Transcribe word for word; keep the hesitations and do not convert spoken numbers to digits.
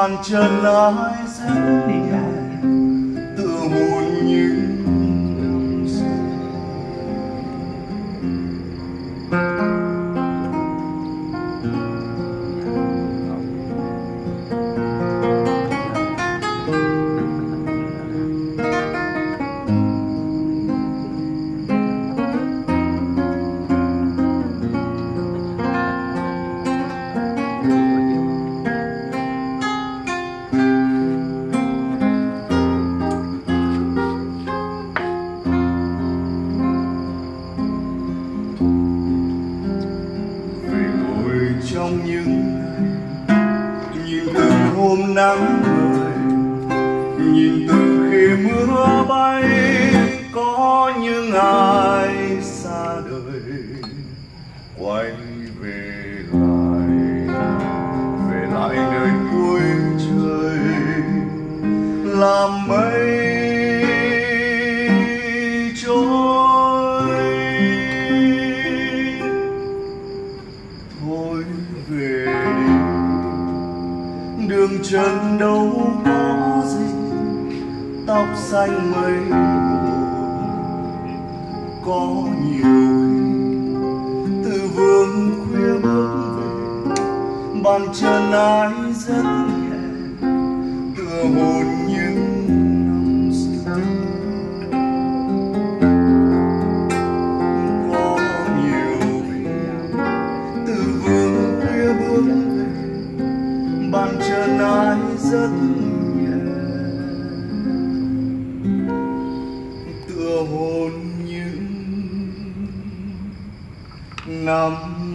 bàn chân ai rất nhẹ tựa hồn những năm xưa. Trong những ngày nhìn từng hôm nắng ngời, nhìn từng khi mưa bay, có những ai xa đời quay về lại, về lại nơi cuối trời làm mây trôi. Thôi về đi, đường trần đâu có gì, tóc xanh mây có nhiều khi từ vương khuya bước về, bàn chân ai rất nhẹ tựa hồn những năm xưa. Có nhiều khi từ vương khuya bước về, bàn chân ai rất nhẹ tựa hồn những năm